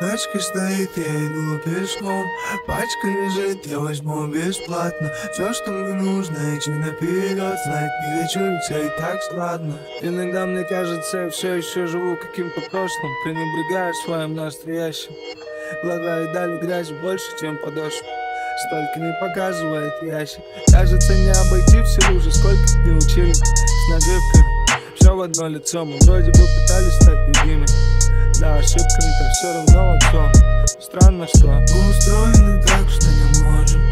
Тачка стоит, я иду пешком. Пачка лежит, я возьму бесплатно. Все, что мне нужно, идти наперед. Знать не хочу, ведь все и так складно. Иногда мне кажется, я все еще живу каким-то прошлым, пренебрегая своим настоящим. Глаза и дали грязи больше, чем подошва. Столько не показывает ящик. Кажется, не обойти все лужи, сколько не учили. С наживками, все в одно лицо. Мы вроде бы пытались стать людьми. Да, ошибками-то все равно отцом. Странно, что мы устроены так, что не можем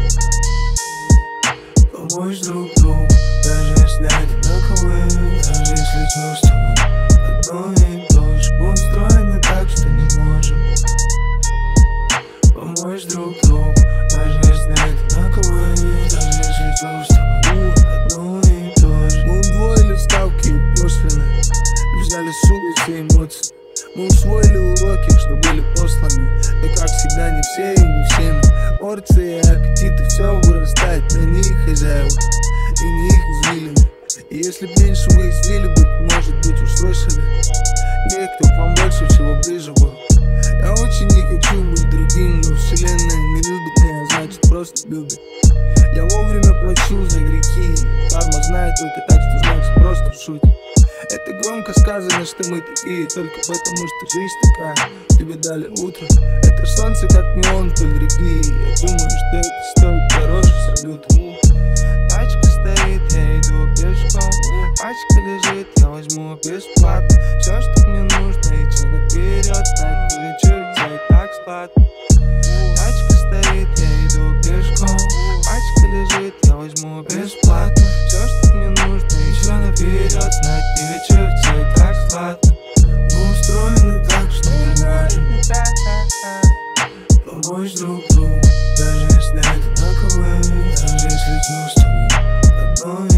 помочь друг другу. Даже если одинаковые, даже если чувства одно и то же. Мы устроены так, что не можем помочь друг другу. Даже если одинаковые, даже если чувства одно и то же. Мы удвоили ставки и пошлины, взяли с улицы эмоции. Мы усвоили уроки, что были посланы. Но как всегда не все и не всеми. Порции и аппетиты, все вырастает, на них хозяева и не их извилины. И если б меньше мы извили бы, может быть уж слышали, те, кто к вам больше всего ближе был. Я очень не хочу быть другим, но вселенная не любит меня, значит просто любит. Я вовремя плачу за грехи, карма знает только так, что значит просто шутит. Это громко сказано, что мы такие, только потому что жизнь такая. Тебе дали утро, это солнце как неон вдоль реки. Я думаю, что это стоит дороже салюта. Тачка стоит, я иду пешком. Пачка лежит, я возьму бесплатно. Все, что мне нужно, идти наперед. Знать не лечу, ведь и так складно. Тачка стоит, я иду пешком. Пачка лежит, я возьму бесплатно. Все, что мне нужно, идти наперед. Знать не лечу, ведь и так складно. Мы устроены так, что не можем помочь друг другу. Даже если одинаковые, даже если чувства одно